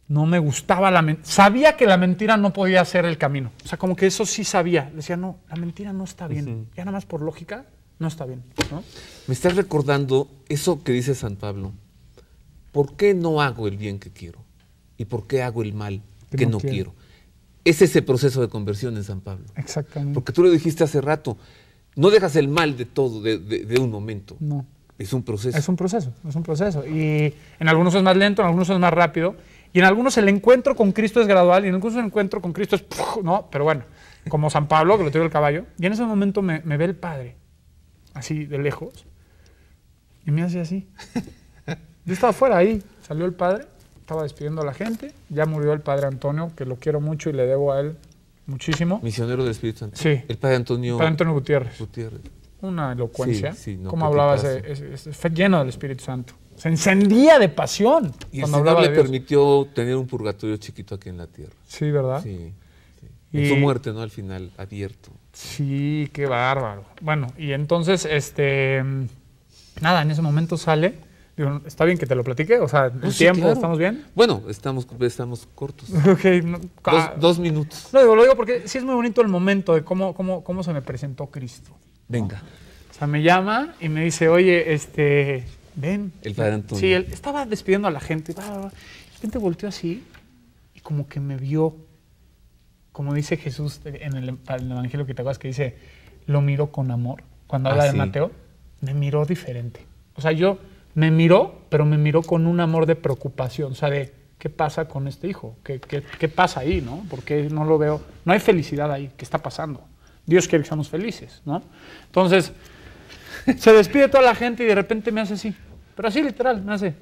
no me gustaba la mentira. Sabía que la mentira no podía ser el camino. O sea, como que eso sí sabía. Decía, no, la mentira no está bien. Ya nada más por lógica, no está bien, ¿no? Me estás recordando eso que dice San Pablo. ¿Por qué no hago el bien que quiero? ¿Y por qué hago el mal que no quiero? Es ese proceso de conversión en San Pablo. Exactamente. Porque tú lo dijiste hace rato, no dejas el mal de todo, de un momento. No. Es un proceso. Es un proceso, es un proceso. Y en algunos es más lento, en algunos es más rápido. Y en algunos el encuentro con Cristo es gradual y en algunos el encuentro con Cristo es... No, pero bueno, como San Pablo, que lo tiene el caballo. Y en ese momento me ve el Padre, así de lejos, y me hace así. Yo estaba fuera ahí, salió el Padre, estaba despidiendo a la gente, ya murió el Padre Antonio, que lo quiero mucho y le debo a él muchísimo. Misionero del Espíritu Santo. Sí. El Padre Antonio... El Padre Antonio Gutiérrez. Gutiérrez. Una elocuencia. Sí, no, cómo hablaba, fue lleno del Espíritu Santo. Se encendía de pasión. Y el Señor le permitió tener un purgatorio chiquito aquí en la tierra. Sí, ¿verdad? Sí. En su muerte, ¿no? Al final, abierto. Sí, qué bárbaro. Bueno, y entonces, nada, en ese momento sale. Digo, ¿está bien que te lo platique? O sea, ¿el tiempo? Claro. ¿Estamos bien? Bueno, estamos cortos. Okay, no, 2 minutos. No, lo digo porque sí es muy bonito el momento de cómo se me presentó Cristo. Venga. O sea, me llama y me dice, oye, ven. El Padre Antonio. Sí, él estaba despidiendo a la gente. De repente volteó así y como que me vio, como dice Jesús en el Evangelio que te acuerdas, que dice, lo miró con amor. Cuando habla de Mateo, me miró diferente. O sea, me miró, pero me miró con un amor de preocupación. O sea, de qué pasa con este hijo, qué pasa ahí, ¿no? Porque no lo veo, no hay felicidad ahí, ¿qué está pasando? Dios quiere que seamos felices, ¿no? Entonces, se despide toda la gente y de repente me hace así. Pero así literal, me hace.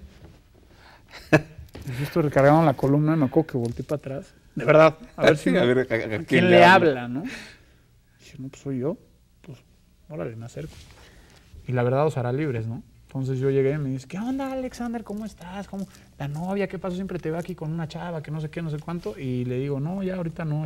Yo estoy recargando la columna y me acuerdo que volteé para atrás. De verdad, a ver si ¿a quién le habla, ¿no? Dije, no, pues soy yo. Pues, órale, me acerco. Y la verdad os hará libres, ¿no? Entonces yo llegué y me dice, ¿qué onda, Alexander? ¿Cómo estás? ¿Cómo? La novia, ¿qué pasó? Siempre te veo aquí con una chava, que no sé qué, no sé cuánto. Y le digo, no, ya ahorita no,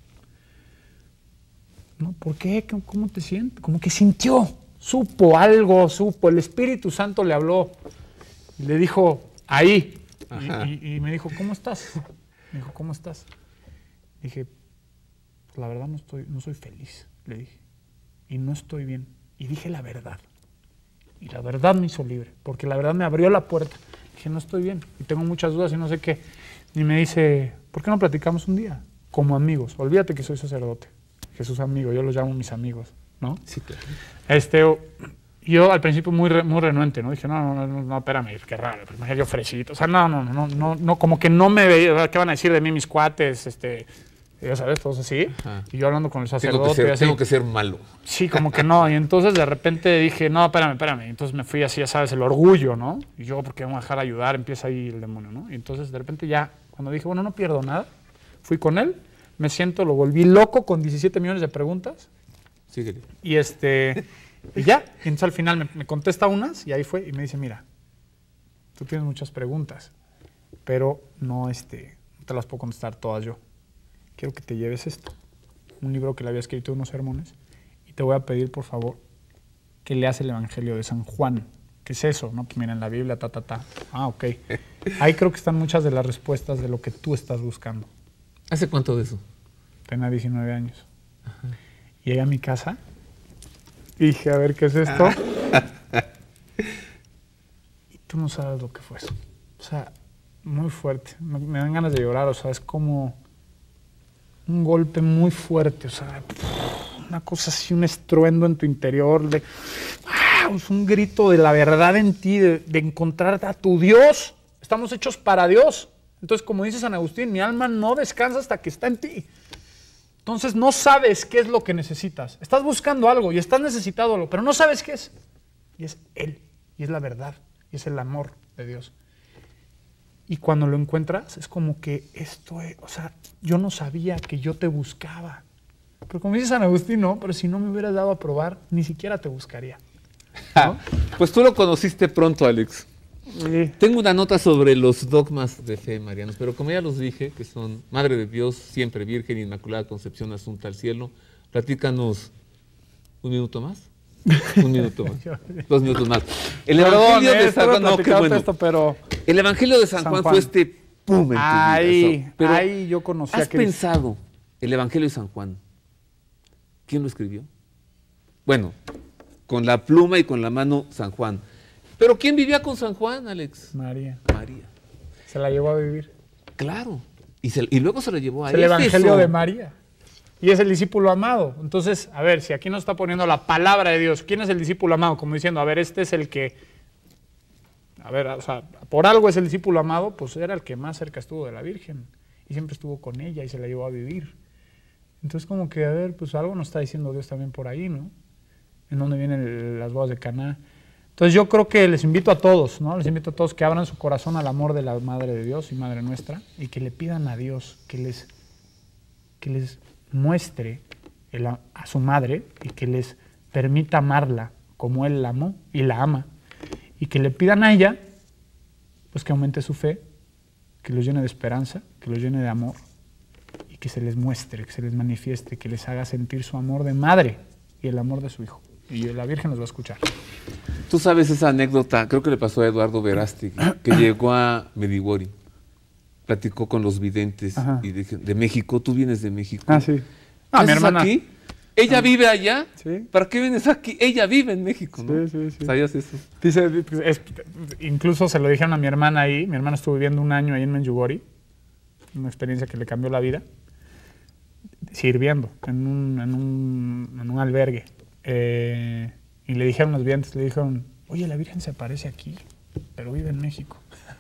No, ¿por qué? ¿Cómo te sientes? Como que sintió, supo algo, el Espíritu Santo le habló y le dijo, ahí. Y me dijo, ¿cómo estás? Me dijo, ¿cómo estás? Dije, pues la verdad no soy feliz, le dije, y no estoy bien. Y dije la verdad. Y la verdad me hizo libre, porque la verdad me abrió la puerta. Dije, no estoy bien, y tengo muchas dudas y no sé qué. Y me dice, ¿por qué no platicamos un día? Como amigos, olvídate que soy sacerdote. Jesús amigo, yo los llamo mis amigos, ¿no? Sí, claro. Yo al principio muy renuente, ¿no? Dije, no, espérame, qué raro, primero yo fresito. O sea, no, como que no me veía, ¿qué van a decir de mí mis cuates? Ya sabes, todos así. Ajá. Y yo hablando con el sacerdote. Tengo que ser malo. Sí, como que no. Y entonces de repente dije, no, espérame. Entonces me fui así, ya sabes, el orgullo, ¿no? Y yo, ¿por qué me voy a dejar ayudar? Empieza ahí el demonio, ¿no? Y entonces de repente ya, cuando dije, bueno, no pierdo nada, fui con él, me siento, lo volví loco con 17 millones de preguntas. Síguele. Y y ya. Y entonces al final me contesta unas y ahí fue y me dice, mira, tú tienes muchas preguntas, pero no te las puedo contestar todas yo. Quiero que te lleves esto, un libro que le había escrito, unos sermones, y te voy a pedir, por favor, que leas el Evangelio de San Juan. ¿Qué es eso? No, pues mira, en la Biblia, Ah, ok. Ahí creo que están muchas de las respuestas de lo que tú estás buscando. ¿Hace cuánto de eso? Tenía 19 años. Ajá. Llegué a mi casa y dije, a ver, ¿qué es esto? Y tú no sabes lo que fue eso. O sea, muy fuerte. Me dan ganas de llorar, o sea, es como un golpe muy fuerte, o sea, una cosa así, un estruendo en tu interior, es un grito de la verdad en ti, de encontrar a tu Dios. Estamos hechos para Dios. Entonces, como dice San Agustín, mi alma no descansa hasta que está en ti. Entonces, no sabes qué es lo que necesitas. Estás buscando algo y estás necesitado algo, pero no sabes qué es. Y es Él, y es la verdad, y es el amor de Dios. Y cuando lo encuentras, es como que o sea, yo no sabía que yo te buscaba. Pero como dice San Agustín, no, pero si no me hubieras dado a probar, ni siquiera te buscaría, ¿no? Pues tú lo conociste pronto, Alex. Sí. Tengo una nota sobre los dogmas de fe marianos, pero como ya los dije, que son Madre de Dios, siempre Virgen, Inmaculada Concepción, Asunta al Cielo, platícanos un minuto más. Un minuto más. 2 minutos más. El Evangelio de San Juan, El Evangelio de San Juan fue este ¡pum! en tu vida. Ahí, Pero ahí yo conocí a ¿has Cristo. pensado el Evangelio de San Juan? ¿Quién lo escribió? Bueno, con la pluma y con la mano San Juan. ¿Pero quién vivía con San Juan, Alex? María. María. Se la llevó a vivir. Claro. Y luego se lo llevó a Es el Éfeso. Evangelio de María. Y es el discípulo amado. Entonces, a ver, si aquí nos está poniendo la palabra de Dios, ¿quién es el discípulo amado? Como diciendo, a ver, este es el que, a ver, o sea, por algo es el discípulo amado, pues era el que más cerca estuvo de la Virgen. Y siempre estuvo con ella y se la llevó a vivir. Entonces, como que, a ver, pues algo nos está diciendo Dios también por ahí, ¿no? En dónde vienen las bodas de Caná. Entonces, yo creo que les invito a todos, ¿no? Les invito a todos que abran su corazón al amor de la Madre de Dios y Madre nuestra y que le pidan a Dios que les muestre a su madre y que les permita amarla como Él la amó y la ama. Y que le pidan a ella, pues que aumente su fe, que los llene de esperanza, que los llene de amor y que se les muestre, que se les manifieste, que les haga sentir su amor de madre y el amor de su hijo. Y la Virgen los va a escuchar. Tú sabes esa anécdota, creo que le pasó a Eduardo Verástegui, que llegó a Medjugorje, platicó con los videntes y de México. Tú vienes de México. Ah, sí. Mi hermana. Aquí? ¿Ella vive allá? Sí. ¿Para qué vienes aquí? Ella vive en México, ¿no? Sí. ¿Sabías eso? Dice, incluso se lo dijeron a mi hermana ahí. Mi hermana estuvo viviendo un año ahí en Medjugorje, una experiencia que le cambió la vida, sirviendo en un albergue. Y le dijeron los videntes, le dijeron, oye, la Virgen se aparece aquí, pero vive en México.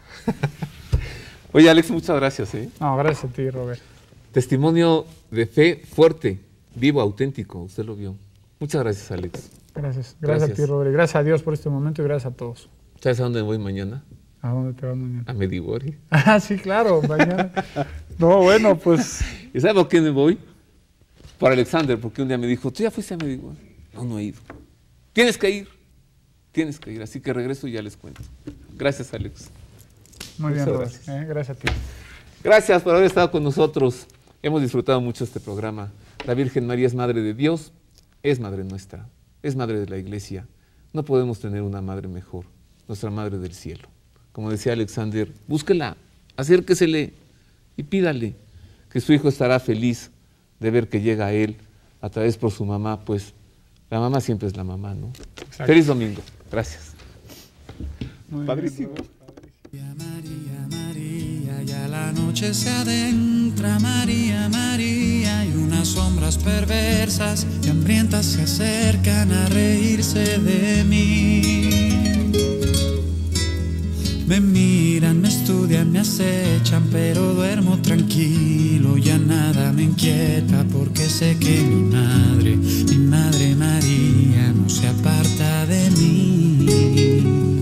Oye, Alex, muchas gracias. No, gracias a ti, Robert. Testimonio de fe fuerte, vivo, auténtico. Usted lo vio. Muchas gracias, Alex. Gracias a ti, Robert. Gracias a Dios por este momento y gracias a todos. ¿Sabes a dónde voy mañana? ¿A dónde te vas mañana? A Medjugorje. Ah, sí, claro, mañana. No, bueno, pues... ¿Y sabes por qué me voy? Por Alexander, porque un día me dijo, ¿tú ya fuiste a Medjugorje? No he ido. Tienes que ir, así que regreso y ya les cuento. Gracias, Alex. Muy bien, Robert. Gracias. Gracias a ti. Gracias por haber estado con nosotros. Hemos disfrutado mucho este programa. La Virgen María es Madre de Dios, es Madre nuestra, es Madre de la Iglesia. No podemos tener una Madre mejor, nuestra Madre del Cielo. Como decía Alexander, búsquela, acérquesele y pídale que su hijo estará feliz de ver que llega a él a través por su mamá, pues la mamá siempre es la mamá, ¿no? Exacto. Feliz domingo. Gracias. Muy Padrísimo. Bien, María, María, ya la noche se adentra, María, María, y unas sombras perversas y hambrientas se acercan a reírse de mí. Me miran, me estudian, me acechan, pero duermo tranquilo, ya nada me inquieta, porque sé que mi madre María, no se aparta de mí.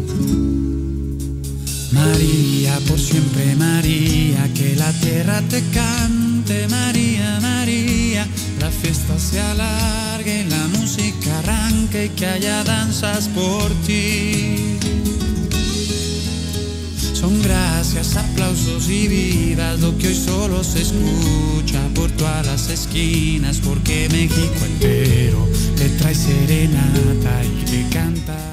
María, por siempre María, que la tierra te cante, María, María, la fiesta se alargue, la música arranque y que haya danzas por ti. Son gracias, aplausos y vidas lo que hoy solo se escucha por todas las esquinas, porque México entero te trae serenata y te canta.